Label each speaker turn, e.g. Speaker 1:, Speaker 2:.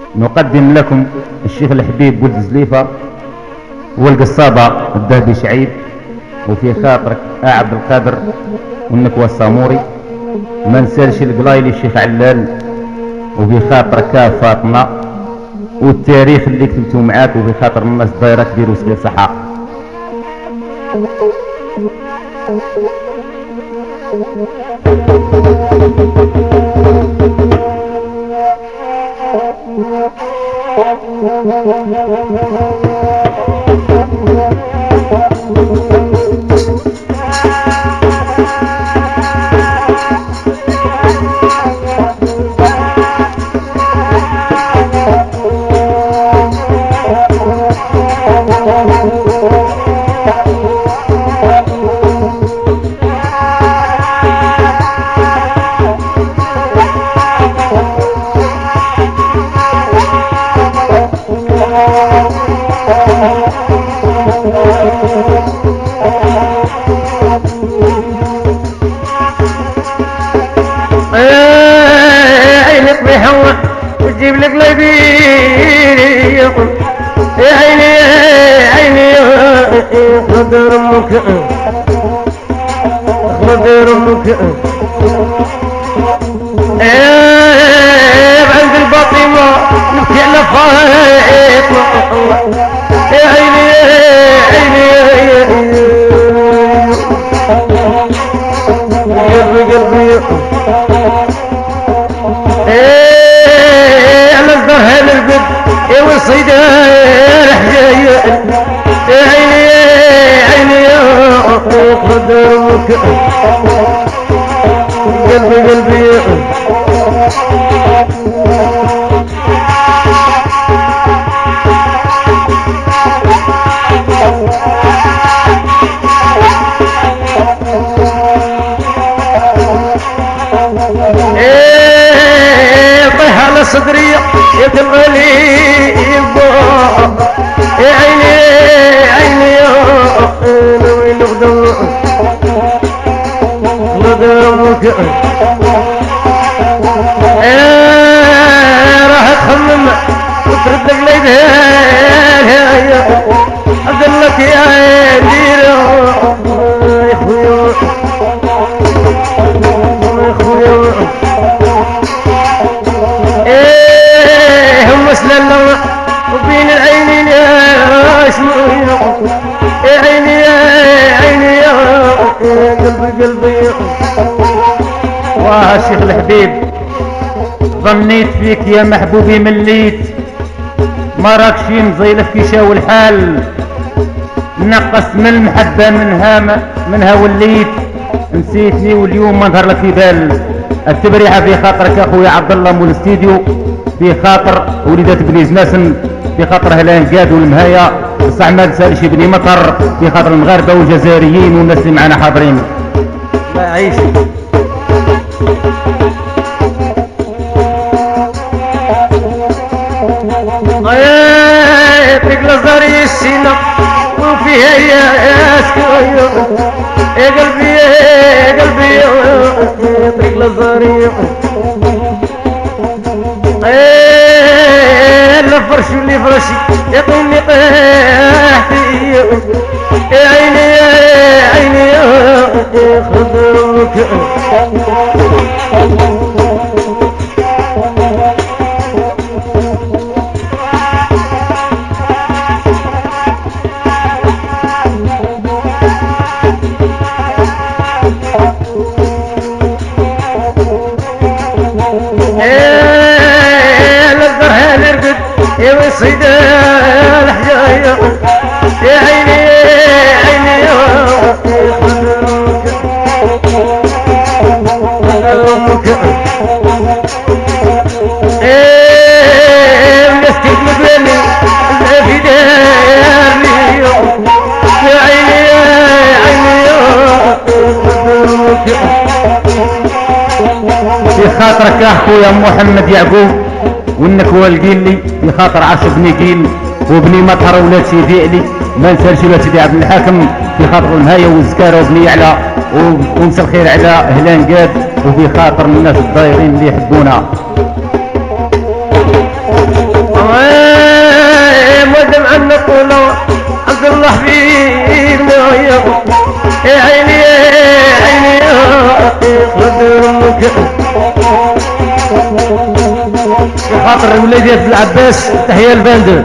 Speaker 1: نقدم لكم الشيخ الحبيب ولد زليفة والقصابة الذهبي شعيب، وفي خاطرك عبد القادر والنكوى الساموري، ما نسالش القلايلي الشيخ علال، وفي خاطرك فاطمة والتاريخ اللي كتبته معاك، وفي خاطر الناس دايره كبير وصغير صحة.
Speaker 2: عيني طبيحة وتجيب لك لبيب يا عيني يا عيني خضر امك خضر امك عند الباطمة نبكي على فاطمة يا عيني يا عيني قلبي قلبي على الظهر البد يا وصيدة الحجاية يا عيني يا عيني يا قدرك قلبي قلبي طيح على صدري يا تبغلي يا عيني يا عيني يا نوي نخدم نضربك راح تخمم وترد لك ليدها اقول لك يا دير يا خويا يا خويا هم سلالة وبين العينين يا شوية يا عيني يا عيني يا قلبي قلبي.
Speaker 1: واه الشيخ الحبيب، ظنيت فيك يا محبوبي مليت، ما راكش مزيلف كي شاو الحال، نقص من المحبة منها وليت، نسيتني واليوم ما ظهر لك في بال. التبريحة في خاطرك اخويا عبد الله مول الاستديو، في خاطر وليدات بني ناسن، في خاطر هلان قاد والمهاية الصعماد سالشي بني مطر، في خاطر المغاربة والجزائريين والناس اللي معنا حاضرين.
Speaker 2: الله يعيشك. يعطيك لزاري السينة وفيها يا سكوية يا قلبي يا قلبي يعطيك لزاري لا فرش اللي فرشي يعطيني قاحتي يا عيني يا عيني يا خضرك يا وصيد الحجاية يا عيني يا عيني يا خضرك مسكت مقلني في داري يا عيني يا عيني يا خضرك.
Speaker 1: في خاطرك اخويا محمد يعقوب والنكوى القيلي، في خاطر عاش بني قيل وبني مطهر ولاد سيدي علي، ما نسالش ولاد سيدي عبد الحاكم، في خاطر المهايه والزكاره وبني يعلى، ونسى الخير على هلان قاد، وفي خاطر الناس الدايرين اللي يحبونا. بخاطر ولادي عبد العباس تحية الباندو.